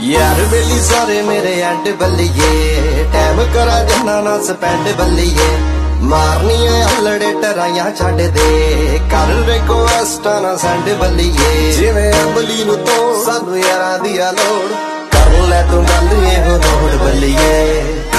यार बेली सारे मेरे एंड बल्लिए टाइम करा जन्ना ना स्पेंड बल्लिए मारनी है हलड़े टराइया छड़ दे कर रिक्वेस्ट ना सेंड बल्लिए जिवें अंबली नूं तो सानू यारां दी लोड़ कर ले तू गल ये हो लोड़ बल्लिए।